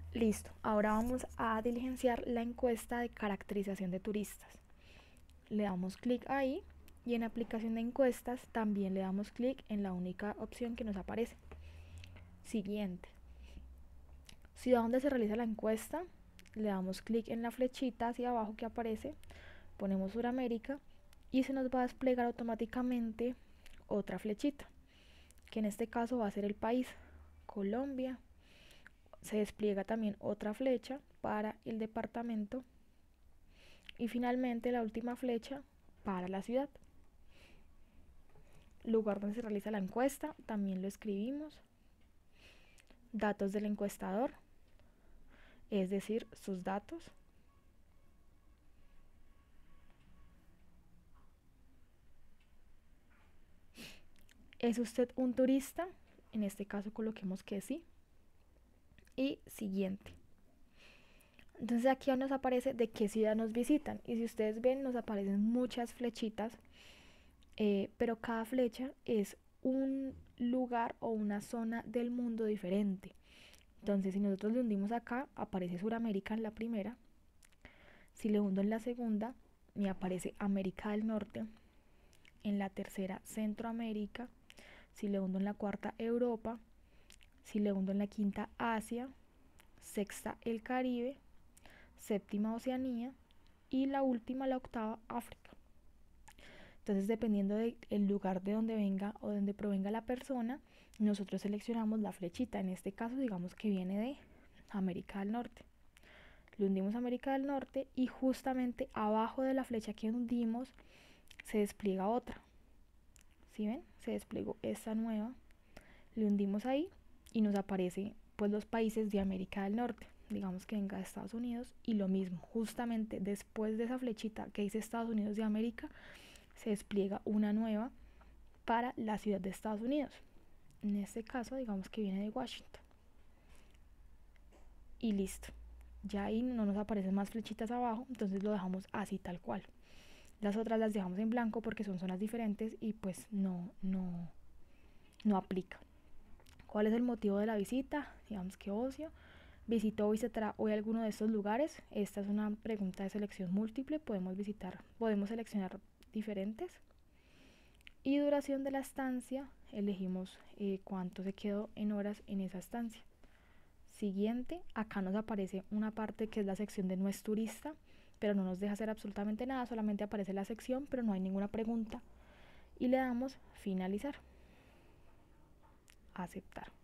Listo, ahora vamos a diligenciar la encuesta de caracterización de turistas. Le damos clic ahí y en aplicación de encuestas también le damos clic en la única opción que nos aparece. Siguiente. Ciudad donde se realiza la encuesta, le damos clic en la flechita hacia abajo que aparece, ponemos Suramérica y se nos va a desplegar automáticamente otra flechita, que en este caso va a ser el país, Colombia. Se despliega también otra flecha para el departamento y finalmente la última flecha para la ciudad. Lugar donde se realiza la encuesta, también lo escribimos. Datos del encuestador, es decir, sus datos. ¿Es usted un turista? En este caso coloquemos que sí. Y siguiente. Entonces aquí nos aparece de qué ciudad nos visitan. Y si ustedes ven, nos aparecen muchas flechitas, pero cada flecha es un lugar o una zona del mundo diferente. Entonces, si nosotros le hundimos acá, aparece Suramérica en la primera. Si le hundo en la segunda, me aparece América del Norte. En la tercera, Centroamérica. Si le hundo en la cuarta, Europa. Si le hundo en la quinta, Asia. Sexta, el Caribe. Séptima, Oceanía. Y la última, la octava, África. Entonces, dependiendo del lugar de donde venga o de donde provenga la persona, nosotros seleccionamos la flechita. En este caso, digamos que viene de América del Norte. Le hundimos América del Norte y justamente abajo de la flecha que hundimos se despliega otra. ¿Sí ven? Se desplegó esta nueva. Le hundimos ahí y nos aparece pues los países de América del Norte. Digamos que venga de Estados Unidos y lo mismo, justamente después de esa flechita que dice Estados Unidos de América, se despliega una nueva para la ciudad de Estados Unidos. En este caso, digamos que viene de Washington. Y listo. Ya ahí no nos aparecen más flechitas abajo, entonces lo dejamos así tal cual. Las otras las dejamos en blanco porque son zonas diferentes y pues no aplica. ¿Cuál es el motivo de la visita? Digamos que ocio. ¿Visitó o visitará hoy alguno de estos lugares? Esta es una pregunta de selección múltiple. Podemos seleccionar diferentes. Y duración de la estancia, elegimos cuánto se quedó en horas en esa estancia. Siguiente, acá nos aparece una parte que es la sección de no es turista, pero no nos deja hacer absolutamente nada, solamente aparece la sección, pero no hay ninguna pregunta. Y le damos finalizar, aceptar.